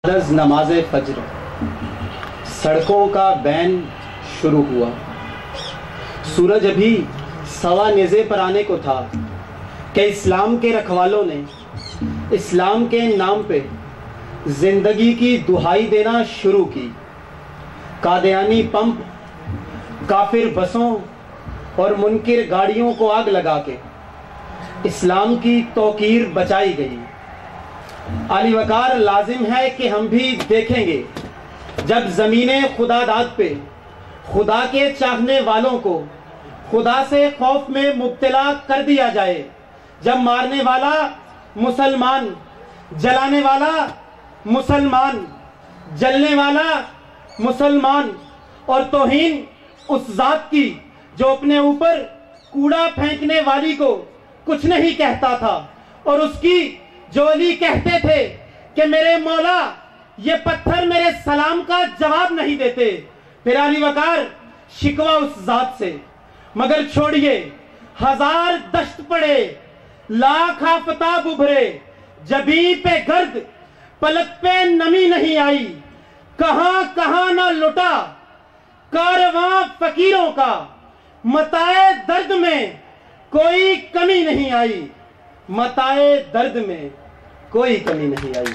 नमाज फज्र सड़कों का बैन शुरू हुआ। सूरज अभी सवा नेज़े पर आने को था कि इस्लाम के रखवालों ने इस्लाम के नाम पे जिंदगी की दुहाई देना शुरू की। कादियानी पंप, काफिर बसों और मुनकिर गाड़ियों को आग लगा के इस्लाम की तौकीर बचाई गई। आली वकार लाजिम है कि हम भी देखेंगे जब ज़मीने खुदादाद पे खुदा के चाहने वालों को खुदा से खौफ में मुब्तला कर दिया जाए, जब मारने वाला मुसलमान, जलाने वाला मुसलमान, जलने वाला मुसलमान और तौहीन उस जात की जो अपने ऊपर कूड़ा फेंकने वाली को कुछ नहीं कहता था और उसकी जो अली कहते थे कि मेरे मौला ये पत्थर मेरे सलाम का जवाब नहीं देते। फिर अली वकार शिकवा उस जात से, मगर छोड़िए हजार दश्त पड़े, लाख आफताब उभरे, जबी पे गर्द पलक पे नमी नहीं आई। कहां कहां ना लुटा कारवां फकीरों का, मताए दर्द में कोई कमी नहीं आई, मताए दर्द में कोई कमी नहीं आई।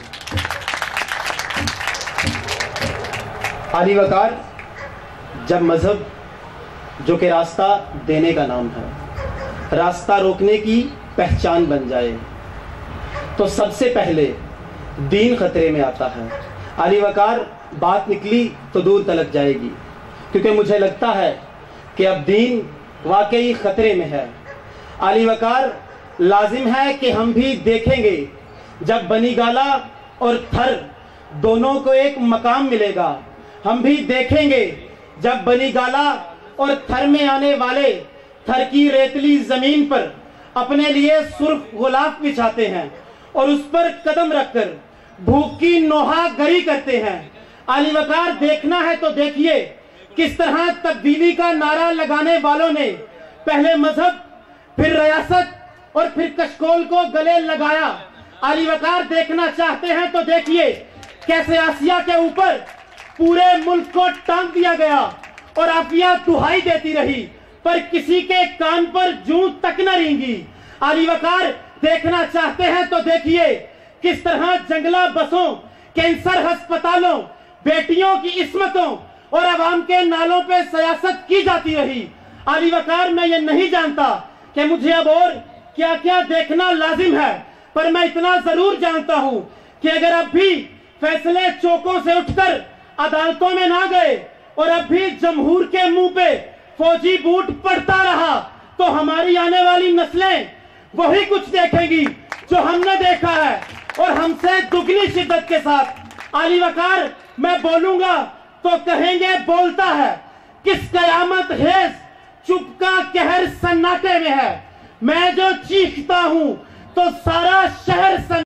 आली वकार जब मजहब जो कि रास्ता देने का नाम है, रास्ता रोकने की पहचान बन जाए तो सबसे पहले दीन खतरे में आता है। आली वकार बात निकली तो दूर तलक जाएगी, क्योंकि मुझे लगता है कि अब दीन वाकई खतरे में है। आली वकार लाजिम है कि हम भी देखेंगे जब बनी गाला और थर दोनों को एक मकाम मिलेगा। हम भी देखेंगे जब बनी गाला और थर में आने वाले थर की रेतली जमीन पर अपने लिए सुर्ख गुलाफ बिछाते हैं और उस पर कदम रखकर भूख की नोहा गरी करते हैं। आली वकार देखना है तो देखिए किस तरह तब्दीली का नारा लगाने वालों ने पहले मजहब, फिर रियासत और फिर कशकोल को गले लगाया। आली वकार देखना चाहते हैं तो देखिए कैसे आसिया के ऊपर पूरे मुल्क को टांग दिया गया और आफिया दुहाई देती रही, पर किसी के कान पर जूं तक न रेंगी। आली वकार देखना चाहते हैं तो देखिए किस तरह जंगला बसों, कैंसर अस्पतालों, बेटियों की इस्मतों और अवाम के नालों पे सियासत की जाती रही। आली वकार मैं ये नहीं जानता कि मुझे अब और क्या क्या देखना लाजिम है, पर मैं इतना जरूर जानता हूं कि अगर अब भी फैसले चौकों से उठकर अदालतों में ना गए और अब भी जमहूर के मुंह पे फौजी बूट पड़ता रहा तो हमारी आने वाली नस्लें वही कुछ देखेंगी जो हमने देखा है और हमसे दुगनी शिद्दत के साथ। आली वकार मैं बोलूंगा तो कहेंगे बोलता है, किस कयामत हेज चुप का कहर सन्नाटे में है। मैं जो चीखता हूं तो सारा शहर